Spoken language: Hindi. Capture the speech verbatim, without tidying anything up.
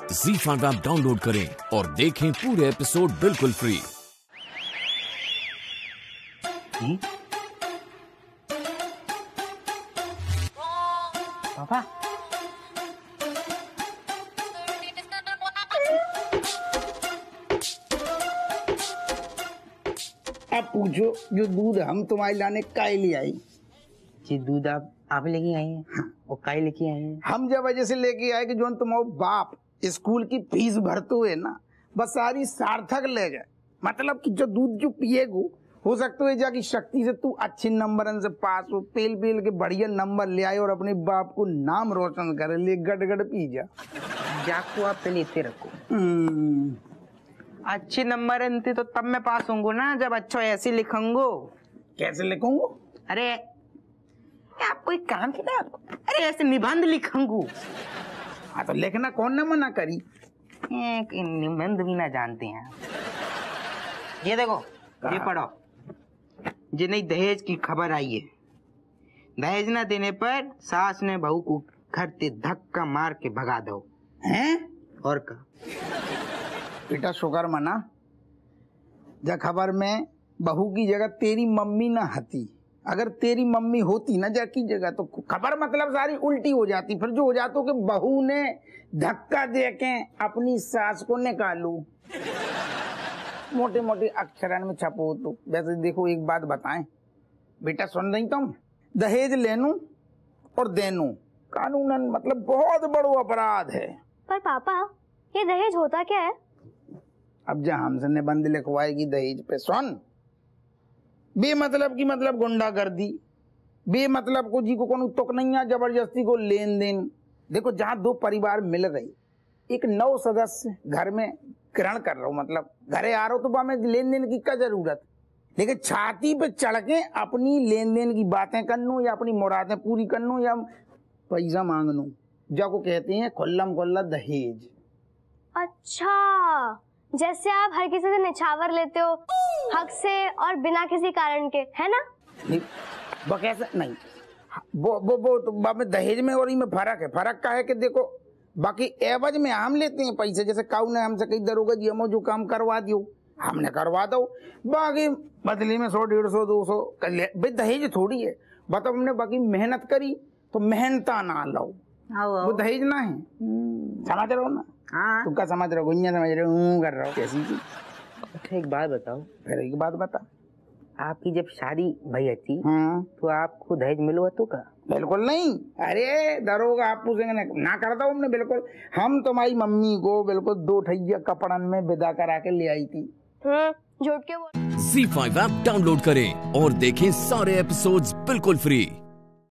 ज़ी फाइव ऐप डाउनलोड करें और देखें पूरे एपिसोड बिल्कुल फ्री। पापा अब पूछो जो दूध हम तुम्हारे लाने काहे ले आई? जी दूध आप आप लेके आए हैं? हाँ। और काहे लेके आए हैं? हम जब वजह से लेके आए कि जो तुम्हारा बाप स्कूल की फीस भरते हुए ना बस सारी सार्थक ले गए। मतलब कि जो दूध जो पिएगो हो सकता है जाकी शक्ति से तू अच्छे नंबर से पास हो, पेल पेल के बढ़िया नंबर ले आए और अपने बाप को नाम रोशन करे। ले गड़ पी जा जाको आप पहले इतने रखो। अच्छे नंबर अंते तो तब मैं पास होंगे ना जब अच्छा ऐसे लिखूंगो। कैसे लिखूंगो? अरे आप कोई काम किया आपको? अरे ऐसे निबंध लिखूंगू। हाँ तो लिखना कौन ना मना करी? निबंध भी ना जानते हैं। ये देखो ये पढ़ो। ये नई दहेज की खबर आई है। दहेज न देने पर सास ने बहू को घर से धक्का मार के भगा दो। हैं? और का बेटा शुक्र मना जब खबर में बहू की जगह तेरी मम्मी ना हती। अगर तेरी मम्मी होती ना जाकी जगह तो खबर मतलब सारी उल्टी हो जाती। फिर जो हो जाता कि बहू ने धक्का दे के अपनी सास को निकालू। मोटे मोटे अक्षरन में छपो तो वैसे देखो एक बात बताएं बेटा, सुन रही तुम? दहेज लेनू और देनू कानूनन मतलब बहुत बड़ो अपराध है। पर पापा ये दहेज होता क्या है? अब जब हमसे निबंध लिखवाएगी दहेज पे, सुन बेमतलब की मतलब गुंडागर्दी, बेमतलब को जी को कोनो तुक नहीं है, जबरदस्ती को लेन देन। देखो जहाँ दो परिवार मिल रही, एक नौ सदस्य घर में ग्रहण कर रहा हूँ, मतलब घरे आ रहा हो तो में लेन देन की क्या जरूरत? लेकिन छाती पे चढ़ के अपनी लेन देन की बातें करनू या अपनी मुरादें पूरी करनू या पैसा मांगनू, जाको कहते हैं खुल्लम खुल्ला दहेज। अच्छा, जैसे आप हर किसी से निछावर लेते हो हक से और बिना किसी कारण के, है ना? नहीं वो कैसे नहीं, वो वो वो तो में दहेज में और में फर्क है। फर्क का है कि देखो बाकी एवज में हम लेते हैं पैसे। जैसे काऊ ने हमसे कही दरोगा जी हम जो काम करवा दियो हमने करवा दो, बाकी बदले में सौ डेढ़ सौ दो सौ भाई दहेज थोड़ी है। बताओ हमने बाकी मेहनत करी तो मेहनता ना लो, वो दहेज ना है। समझ रहे हो ना? हाँ तुम क्या समझ रहे हो? गुंजा समझ रहे हो? कर रहा हो कैसी चीज? अच्छा एक बात बताओ। फिर एक बात बता, आपकी जब शादी भई थी हाँ तो आपको दहेज मिलो तो का? बिल्कुल नहीं। अरे दरोगा आप पूछेंगे ना करता हूँ हमने। बिल्कुल हम तुम्हारी मम्मी को बिल्कुल दो ठैया कपड़न में विदा करा के ले आई थी। झूठ के बोल। ज़ी फाइव ऐप डाउनलोड करें और देखें सारे एपिसोड्स बिल्कुल फ्री।